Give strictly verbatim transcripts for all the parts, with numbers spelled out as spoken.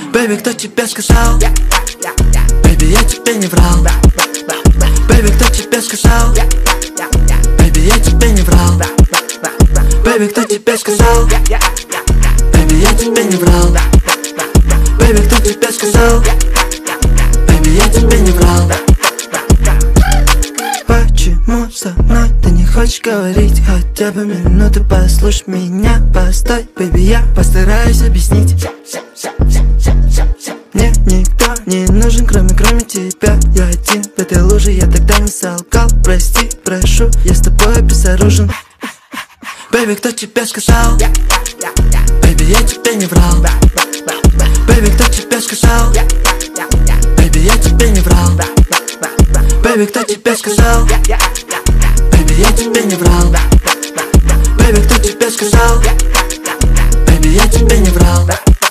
Бэйби, кто тебе сказал? Бэйби, я тебе не врал. Бэйби, кто тебе сказал? Бэйби, я тебе не врал. Бэйби, кто тебе сказал? Бэйби, я тебе не врал. Бэйби, кто тебе сказал? Бэйби, я тебе не врал. Почему со мной ты не хочешь говорить? Хотя бы минуту послушай меня. Постой, бэйби, я постараюсь объяснить. Мне никто не нужен, кроме, кроме тебя. Я один в этой луже, я тогда не солгал. Прости, прошу, я с тобой безоружен. Бэйби, кто тебе сказал? Бэйби, я тебе не врал. Бэйби, кто тебе сказал? Бэйби, я тебе не врал. Бэйби, кто тебе сказал? Бэйби, я тебе не врал. Бэйби, кто тебе сказал? Бэйби, я тебе не врал.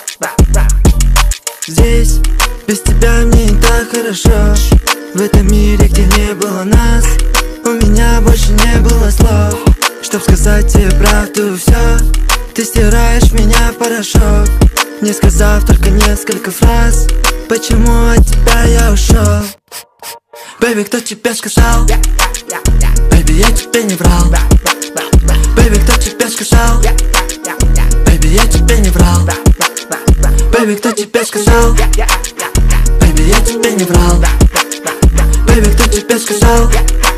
Здесь без тебя мне не так хорошо. В этом мире, где не было нас, у меня больше не было слов, чтоб сказать тебе правду все. Ты стираешь меня в порошок, не сказав только несколько фраз. Почему от тебя я ушел? Бэйби, кто тебе сказал? Бэйби, я тебе не врал. Бэйби, кто тебе сказал? Бэйби, я тебе не врал. Бэйби, кто тебе сказал? Бэйби, я тебе не врал. Бэйби, кто тебе сказал?